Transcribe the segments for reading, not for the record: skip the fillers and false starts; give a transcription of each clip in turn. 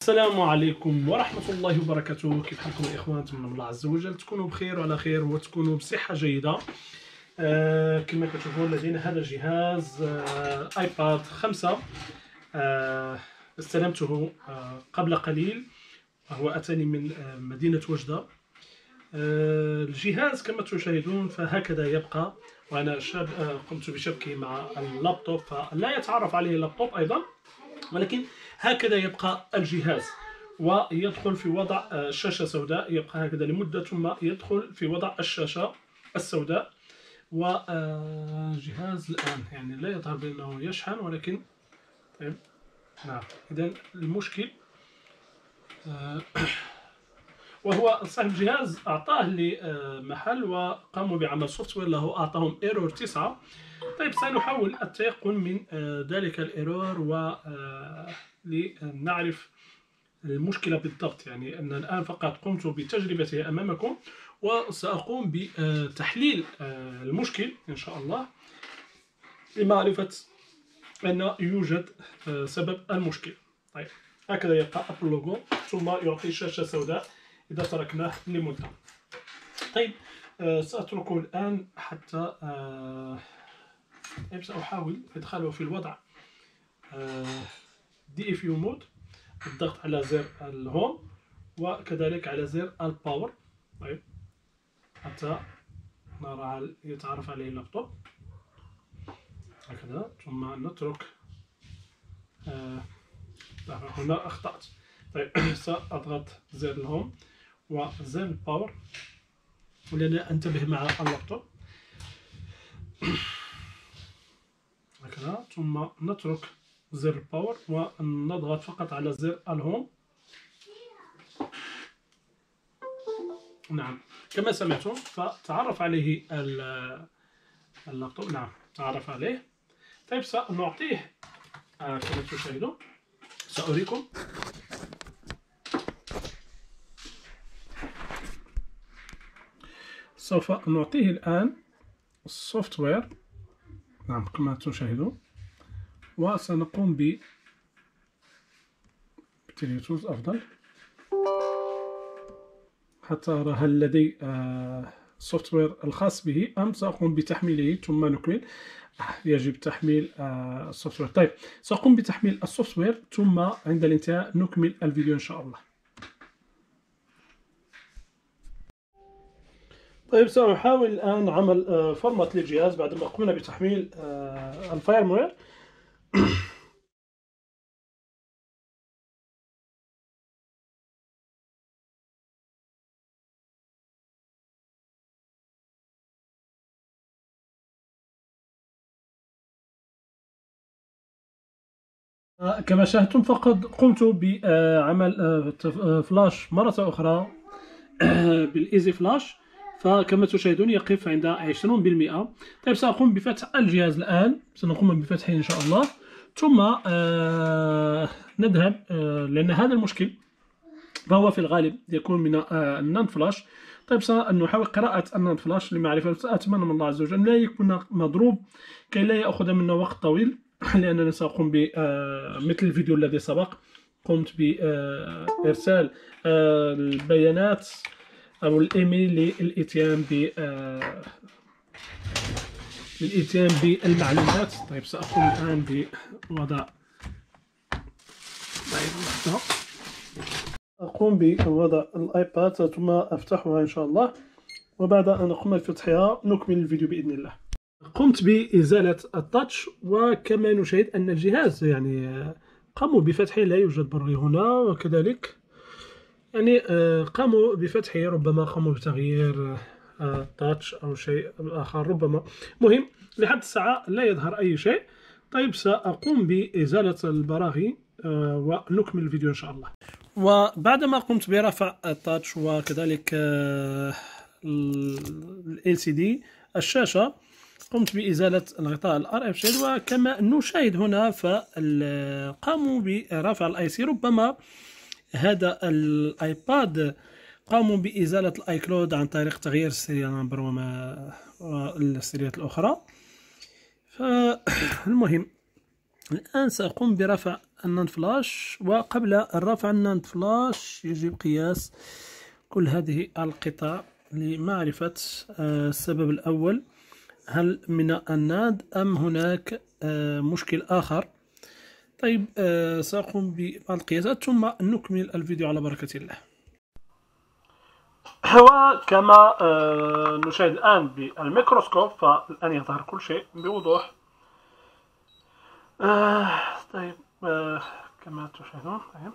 السلام عليكم ورحمة الله وبركاته. كيف حالكم الإخوان؟ نتمنى من الله عز وجل تكونوا بخير وعلى خير وتكونوا بصحة جيدة. كما كتشوفون لدينا هذا الجهاز ايباد 5. استلمته قبل قليل، وهو أتاني من مدينة وجدة. الجهاز كما تشاهدون فهكذا يبقى، وأنا قمت بشبكه مع اللابتوب فلا يتعرف عليه اللابتوب أيضا، ولكن هكذا يبقى الجهاز ويدخل في وضع الشاشة سوداء. يبقى هكذا لمدة ثم يدخل في وضع الشاشة السوداء. وجهاز الآن يعني لا يظهر بأنه يشحن، ولكن طيب نعم. إذا المشكل وهو صاحب الجهاز أعطاه لمحل وقاموا بعمل سوفت وير له، أعطاهم ايرور 9. طيب سنحاول التيقن من ذلك الايرور لنعرف المشكلة بالضبط. يعني أن الآن فقط قمت بتجربته أمامكم، وسأقوم بتحليل المشكل إن شاء الله لمعرفة أن يوجد سبب المشكل. طيب هكذا يبقى أبل لوجو، ثم يعطي شاشة سوداء إذا تركناه لمدة. طيب سأتركه الآن حتى سأحاول إدخاله في الوضع DFU مود، الضغط على زر الهوم وكذلك على زر الباور. طيب حتى نرى هل يتعرف عليه اللابتوب هكذا، ثم نترك. هنا أخطأت. طيب سأضغط زر الهوم وزر الباور ولأن أنتبه مع اللابتوب هكذا، ثم نترك زر الباور ونضغط فقط على زر الهوم. نعم كما سمعتم فتعرف عليه اللابتوب. نعم تعرف عليه. طيب سنعطيه كما تشاهدون، سأريكم. سوف نعطيه الآن السوفت وير، نعم كما تشاهدون، وسنقوم بتليتوز أفضل حتى أرى هل لدي السوفت وير الخاص به أم سأقوم بتحميله ثم نكمل. يجب تحميل السوفت وير. طيب سأقوم بتحميل السوفت وير ثم عند الانتهاء نكمل الفيديو إن شاء الله. طيب سأحاول الآن عمل فورمات للجهاز بعدما قمنا بتحميل الفايرموير. كما شاهدتم فقد قمت بعمل فلاش مرة أخرى بالإيزي فلاش، فكما تشاهدون يقف عند 20%. طيب سأقوم بفتح الجهاز الآن، سنقوم بفتحه إن شاء الله، ثم نذهب لأن هذا المشكل فهو في الغالب يكون من الناند فلاش. طيب سنحاول قراءة الناند فلاش لمعرفة. أتمنى من الله عز وجل لا يكون مضروب كي لا يأخذ منا وقت طويل، لأنني سأقوم مثل الفيديو الذي سبق قمت بإرسال البيانات أو الإيميل للإتيان بالمعلومات. طيب سأقوم الآن بوضع أقوم بوضع الآيباد ثم أفتحها إن شاء الله، وبعد أن أقوم بفتحها نكمل الفيديو بإذن الله. قمت بإزالة التاتش، وكما نشاهد أن الجهاز يعني قاموا بفتحه، لا يوجد بري هنا، وكذلك يعني قاموا بفتحه، ربما قاموا بتغيير التاتش أو شيء آخر ربما. مهم لحد الساعة لا يظهر أي شيء. طيب سأقوم بإزالة البراغي ونكمل الفيديو إن شاء الله. وبعدما قمت برفع التاتش وكذلك LCD الشاشة، قمت بإزالة الغطاء الRF شيد. وكما نشاهد هنا فقاموا برفع الIC. ربما هذا الآيباد قاموا بإزالة الآي كلود عن طريق تغيير السيريال نمبر والسيريات الأخرى. فالمهم الآن سأقوم برفع الناند فلاش، وقبل الرفع الناند فلاش يجب قياس كل هذه القطع لمعرفة السبب الأول، هل من الناند أم هناك مشكل آخر. طيب سأقوم ببعض القياسات ثم نكمل الفيديو على بركة الله. وكما نشاهد الآن بالميكروسكوب فالآن يظهر كل شيء بوضوح. طيب كما تشاهدون. طيب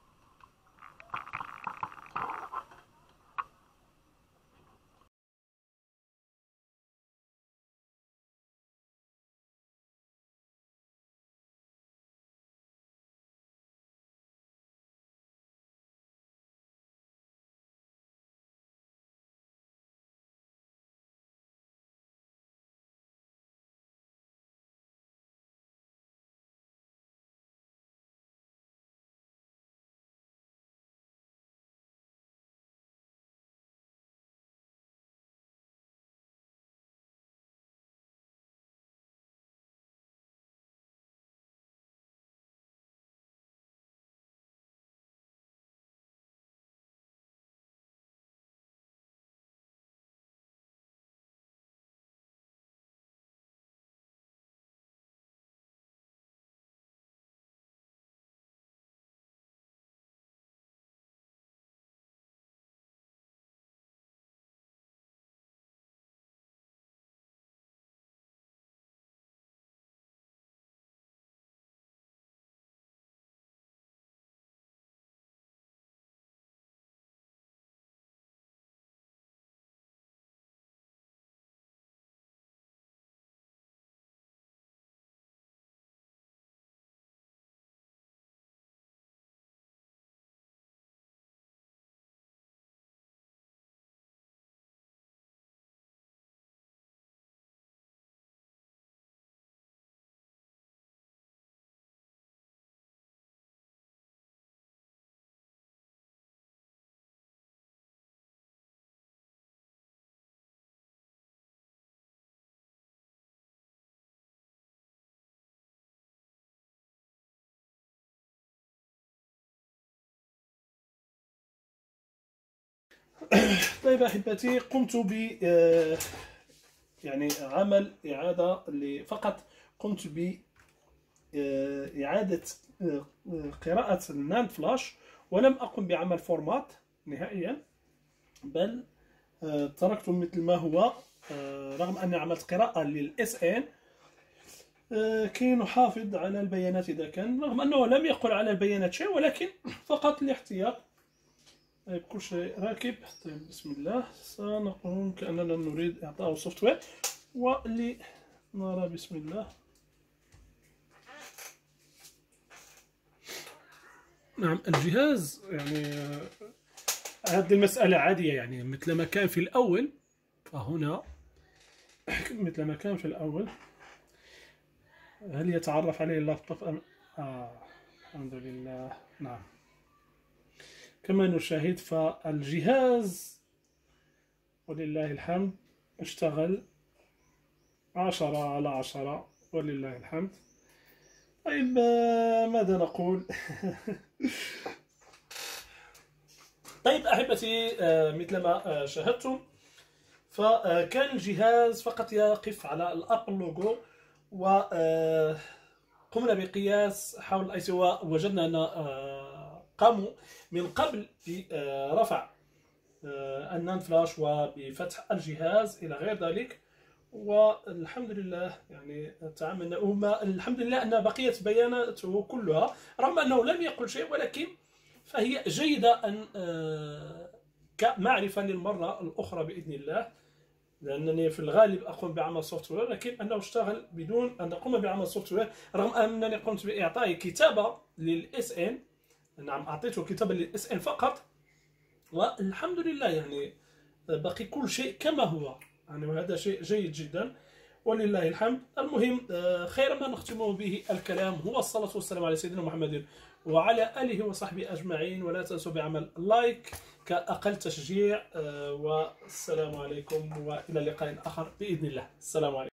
طيب أحبتي، قمت ب يعني عمل إعادة فقط قمت بإعادة قراءة الناند فلاش، ولم أقم بعمل فورمات نهائيا، بل تركته مثل ما هو، رغم أني عملت قراءة للإس إن كي نحافظ على البيانات إذا كان، رغم أنه لم يقل على البيانات شيء، ولكن فقط لاحتياط. طيب كل شيء راكب. طيب بسم الله، سنقوم كأننا نريد إعطاء سوفت وير ولنرى. بسم الله. نعم الجهاز يعني هذه المسألة عادية، يعني مثل ما كان في الأول، فهنا مثل ما كان في الأول. هل يتعرف عليه اللابتوب أم الحمد لله. نعم كما نشاهد فالجهاز ولله الحمد اشتغل 10/10 ولله الحمد. طيب ماذا نقول؟ طيب أحبتي، مثل ما شاهدتم فكان الجهاز فقط يقف على الأبل لوجو، وقمنا بقياس حول الأي سي، ووجدنا أن قاموا من قبل برفع الناند فلاش وبفتح الجهاز إلى غير ذلك، والحمد لله يعني تعاملنا. الحمد لله أن بقيت بياناته كلها، رغم أنه لم يقل شيء، ولكن فهي جيدة أن كمعرفة للمرة الأخرى بإذن الله، لأنني في الغالب أقوم بعمل سوفت وير، لكن أنه اشتغل بدون أن أقوم بعمل سوفت وير، رغم أنني قمت بإعطائه كتابة للإس إن. نعم أعطيته كتابة للإس إن فقط، والحمد لله يعني بقي كل شيء كما هو، يعني وهذا شيء جيد جدا ولله الحمد. المهم خير ما نختم به الكلام هو الصلاة والسلام على سيدنا محمد وعلى آله وصحبه أجمعين، ولا تنسوا بعمل لايك كأقل تشجيع، والسلام عليكم وإلى لقاء آخر بإذن الله. السلام عليكم.